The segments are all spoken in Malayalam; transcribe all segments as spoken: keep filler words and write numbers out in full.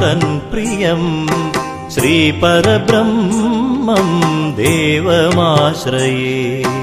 തൻ പ്രിയം ശ്രീപരബ്രഹ്മം ദേവമാശ്രയേ.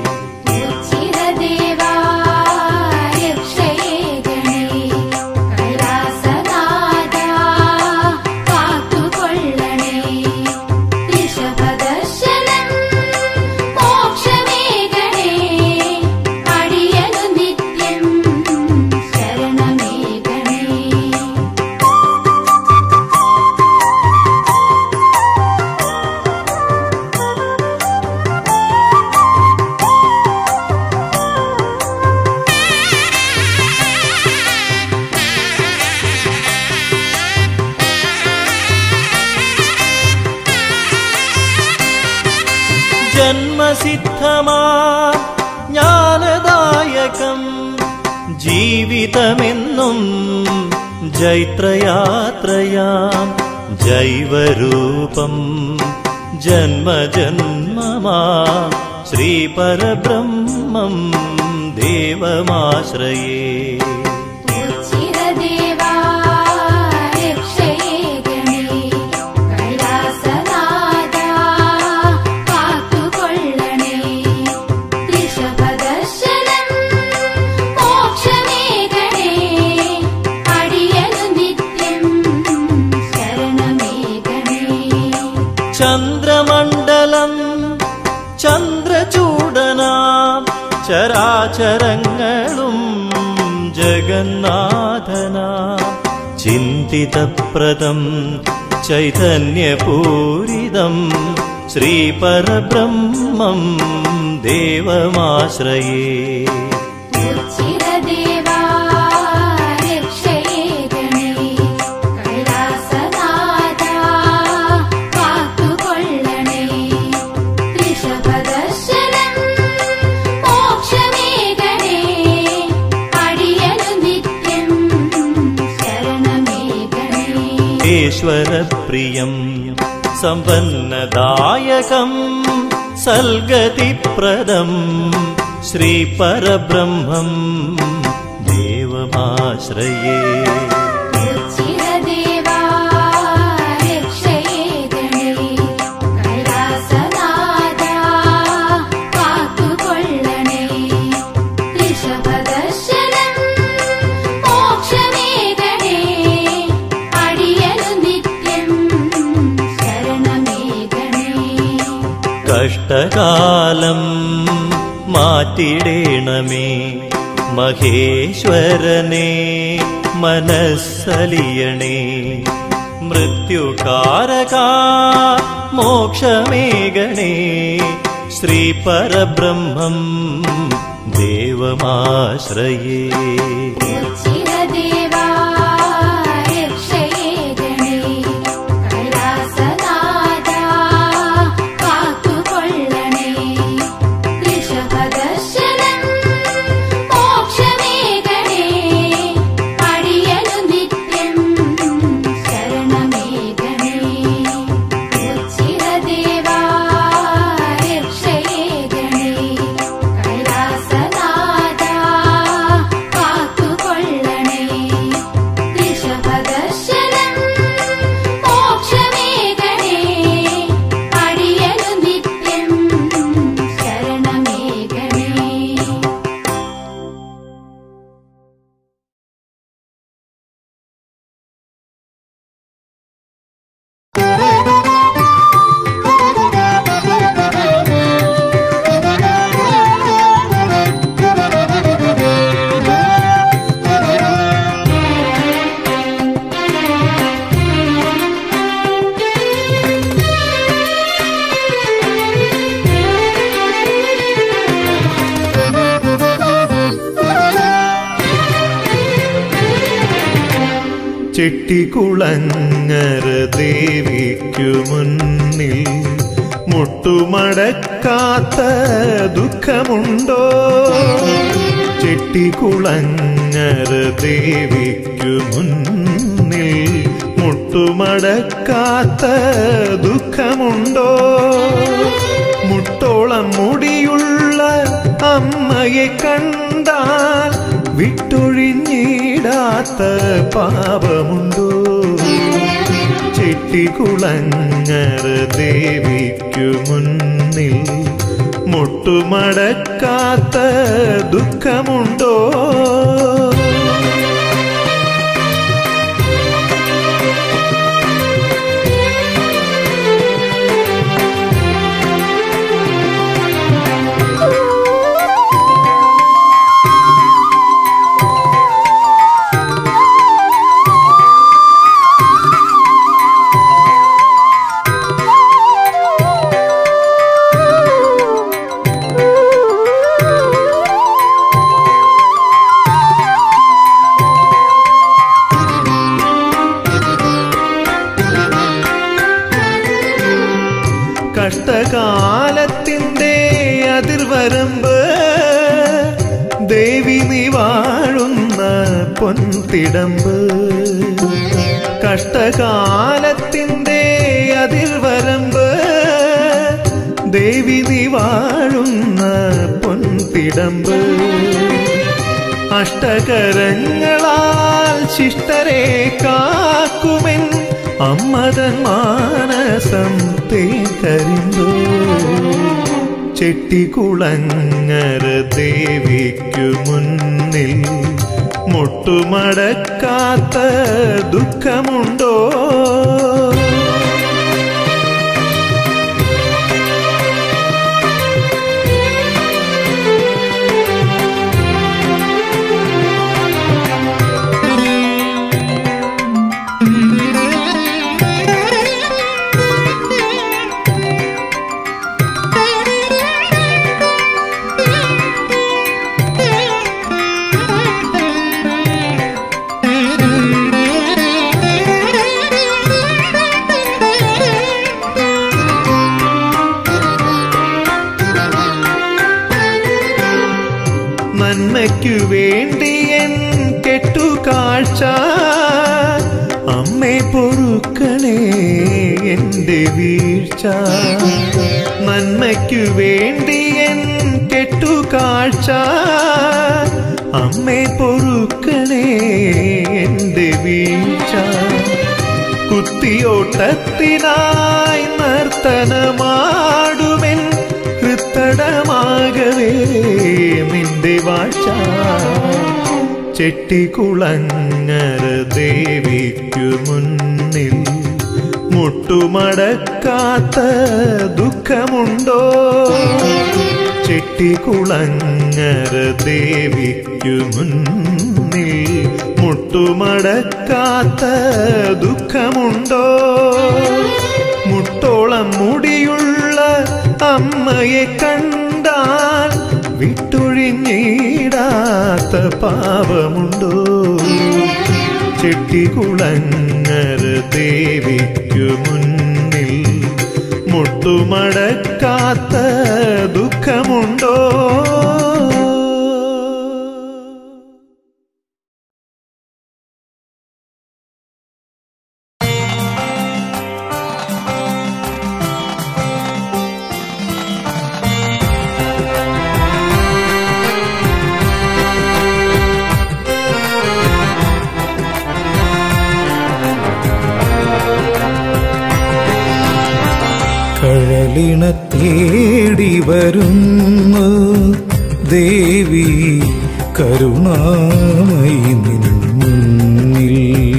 ജന്മസിദ്ധമാ ജ്ഞാനദായകം ജീവിതമെന്നും ജൈത്രയാത്രയാം ജൈവരൂപം ജന്മജന്മമാ ശ്രീപരബ്രഹ്മം ദേവമാശ്രയേ. ചന്ദ്രമണ്ഡലം ചന്ദ്രചൂടനാം ചരാചരങ്ങളും ജഗന്നാഥനാം ചിന്തിതപ്രദം ചൈതന്യപൂരിതം ശ്രീപരബ്രഹ്മം ദേവമാശ്രയേ. ഈശ്വരപ്രിയം സമ്പന്നദായകം സൽഗതിപ്രദം ശ്രീപരബ്രഹ്മം ദേവമാശ്രയേ. കഷ്ടകാലം മാറ്റിടേണമേ മഹേശ്വരനെ മനസ്സലിയണേ. മൃത്യുകാരകാ മോക്ഷമേകണേ ശ്രീപരബ്രഹ്മം ദേവമാശ്രയേ. ചെട്ടിക്കുളങ്ങര ദേവിക്കു മുന്നിൽ മുട്ടുമടക്കാത്ത ദുഃഖമുണ്ടോ? ചെട്ടിക്കുളങ്ങര ദേവിക്കു മുന്നിൽ മുട്ടുമടക്കാത്ത ദുഃഖമുണ്ടോ? മുട്ടോളം മുടിയുള്ള അമ്മയെ കണ്ടാൽ വിട്ടൊഴിഞ്ഞിടാത്ത പാപമുണ്ടോ? ചിട്ടികുളങ്ങര ദേവിക്കു മുന്നിൽ മുട്ടുമടക്കാത്ത ദുഃഖമുണ്ടോ? കഷ്ടകാലത്തിൻ്റെ അതിർവരമ്പ് ദേവി നീ വാഴുന്ന പൊൻതിടമ്പ്. കഷ്ടകാലത്തിൻ്റെ അതിർവരമ്പ് ദേവി നീ വാഴുന്ന പൊൻതിടമ്പ്. അഷ്ടകരങ്ങളാൽ ശിഷ്ടരെ കാക്കുമെൻ അമ്മതൻ മാനസം തേക്കരിമ്പ്. ചെട്ടികുളങ്ങര ദേവിക്കു മുന്നിൽ മുട്ടുമടക്കാത്ത ദുഃഖമുണ്ടോ? നന്മയ്ക്കു വേണ്ടി എൻ കെട്ടുകാഴ്ച അമ്മേ പൊറുക്കണേ എൻ്റെ വീഴ്ച. നന്മയ്ക്കു വേണ്ടി എൻ കെട്ടുകാഴ്ച അമ്മേ പൊറുക്കണേ എൻ്റെ വീഴ്ച. കുത്തിയോട്ടത്തിനായി നർത്തനമാടുമെൻ ഹൃത്തടമാകവേ നിന്റെ വാഴ്ച. ചെട്ടികുളങ്ങര ദേവിക്കു മുന്നിൽ മുട്ടുമടക്കാത്ത ദുഃഖമുണ്ടോ? ചെട്ടികുളങ്ങര ദേവിക്കു മുന്നിൽ മുട്ടുമടക്കാത്ത ദുഃഖമുണ്ടോ? മുട്ടോളം മുടിയുള്ള അമ്മയെ കണ്ടാൽ വിട്ടൊഴിഞ്ഞിടാത്ത പാപമുണ്ടോ? ചെട്ടികുളങ്ങര ദേവിക്കു മുന്നിൽ മുട്ടുമടക്കാത്ത ദുഃഖമുണ്ടോ? കഴലിണ തേടി വരുന്നു ദേവി കരുണാമയി നിൻ മുന്നിൽ.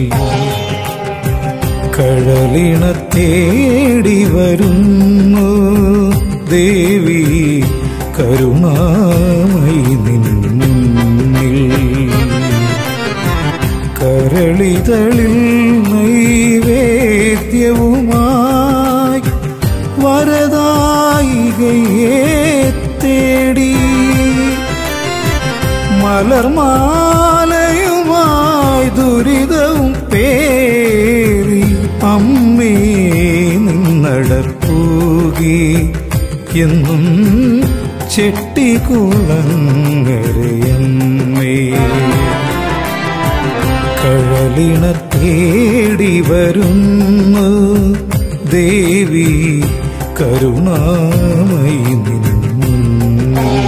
കഴലിണ തേടി വരുന്നു ദേവി കരുണാമയി നിൻ മുന്നിൽ. കരളിതളിൽ നൈവേദ്യവുമായി വരദായികയെ തേടി മലർമാലയുമായി ദുരിതവും പേറി അമ്മേ നിന്നടപ്പൂകി എന്നും ചെട്ടികുളങ്ങരയമ്മേ. കഴലിണ തേടി വരുന്നു ദേവി കരുണാമയി നിൻ മുന്നിൽ.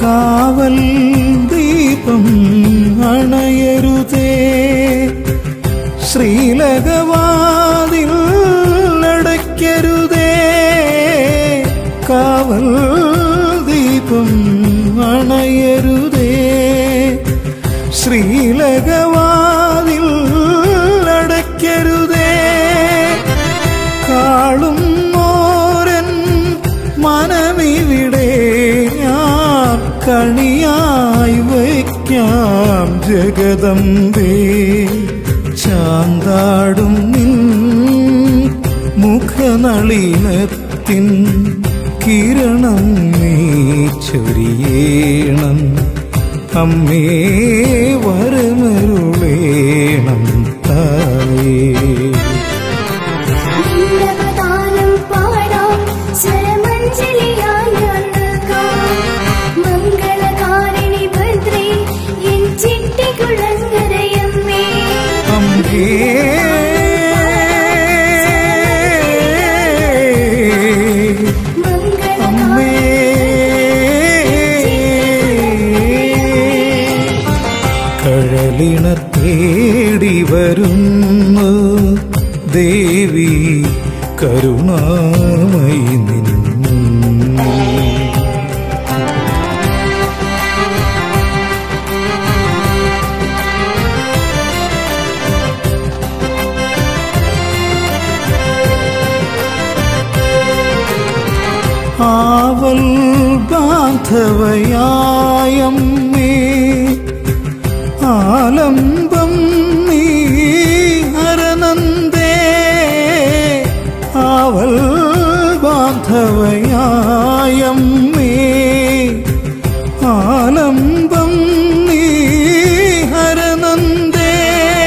കാവൽ ദീപം അണയരുതേ, ശ്രീലകവാതിൽ അടയ്ക്കരുതേ. കാവൽ ദീപം അണയരുതേ, ശ്രീലകവാതിൽ അടയ്ക്കരുതേ. കാളും മോരൻ മനമിവിടെ ഞാൻ കണിയായി വയ്ക്കാം ജഗദംബേ. ചാന്താടും നിൻ മുഖനളിനത്തിൻ കിരണം നീ ചൊരിയേണം. അമ്മേ വരമരുളേണം തായേ. കഴലിണ തേടി വരുന്നു ദേവി കരുണാമയി നിന്നു. ആവൽ ബാന്ധവയായമ്മേ ആലംബം നീ ഹരനന്ദേ. ആവൽ ബാന്ധവയായമ്മേ ആലംബം നീ ഹരനന്ദേ.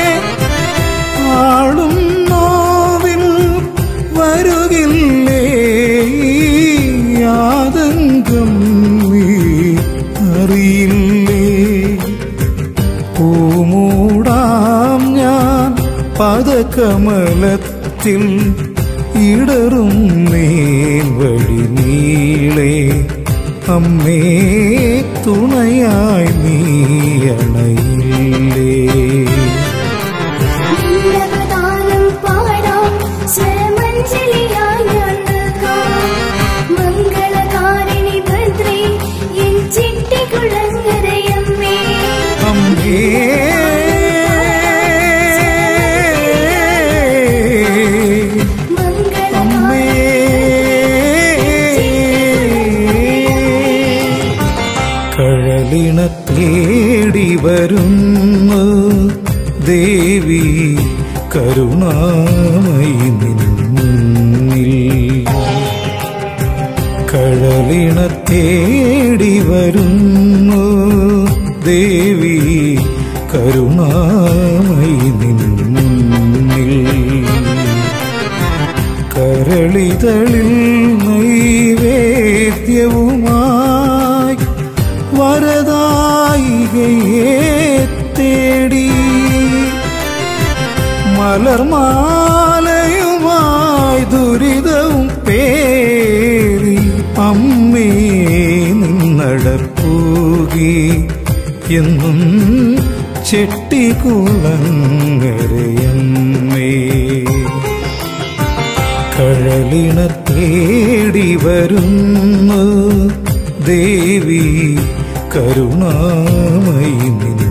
ആളും നോവിൽ വരുകില്ലേ ആതങ്കം നീ അറിയില്ലേ. പൂമൂടാം ഞാൻ പദകമലത്തിൽ ഇടറും നേൻ വഴി നീളെ. അമ്മേ തുണയായി നീ അണയില്ലേ. കഴലിണ തേടി വരുന്നു ദേവി കരുണാമയി നിന്നിൽ. കഴലിണ തേടി വരുന്നു ദേവി കരുണാമയി നിന്നിൽ. കരളിതളിൽ നൈവേദ്യവുമായി വരദായികയെ തേടി മലർമാലയുമായി ദുരിതവും പേറി അമ്മേ നിന്നടപ്പൂകി എന്നും ചെട്ടിക്കുളങ്ങരയമ്മേ. കഴലിണ തേടി വരുന്നു ദേവി കരുണാമയി നിന്നു.